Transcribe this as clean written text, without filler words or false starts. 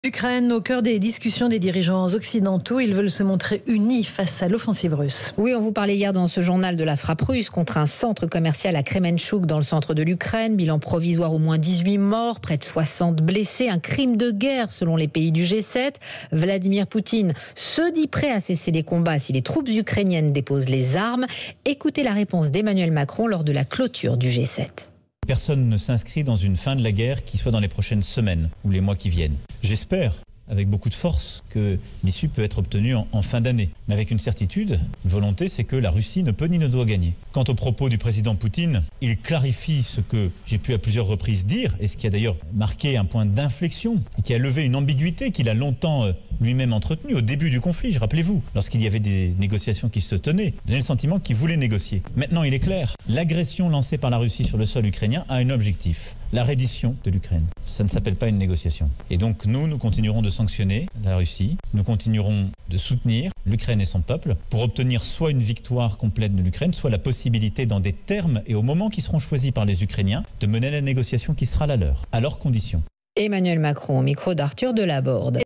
L'Ukraine au cœur des discussions des dirigeants occidentaux. Ils veulent se montrer unis face à l'offensive russe. Oui, on vous parlait hier dans ce journal de la frappe russe contre un centre commercial à Kremenchuk dans le centre de l'Ukraine. Bilan provisoire, au moins 18 morts, près de 60 blessés. Un crime de guerre selon les pays du G7. Vladimir Poutine se dit prêt à cesser les combats si les troupes ukrainiennes déposent les armes. Écoutez la réponse d'Emmanuel Macron lors de la clôture du G7. Personne ne s'inscrit dans une fin de la guerre qui soit dans les prochaines semaines ou les mois qui viennent. J'espère, avec beaucoup de force, que l'issue peut être obtenue en fin d'année. Mais avec une certitude, une volonté, c'est que la Russie ne peut ni ne doit gagner. Quant aux propos du président Poutine, il clarifie ce que j'ai pu à plusieurs reprises dire, et ce qui a d'ailleurs marqué un point d'inflexion, et qui a levé une ambiguïté qu'il a longtemps lui-même entretenue au début du conflit. Rappelez-vous, lorsqu'il y avait des négociations qui se tenaient, il donnait le sentiment qu'il voulait négocier. Maintenant, il est clair, l'agression lancée par la Russie sur le sol ukrainien a un objectif, la reddition de l'Ukraine. Ça ne s'appelle pas une négociation. Et donc nous continuerons de sanctionner la Russie, nous continuerons de soutenir l'Ukraine et son peuple pour obtenir soit une victoire complète de l'Ukraine, soit la possibilité dans des termes et au moment qui seront choisis par les Ukrainiens de mener la négociation qui sera la leur, à leurs conditions. Emmanuel Macron au micro d'Arthur Delaborde.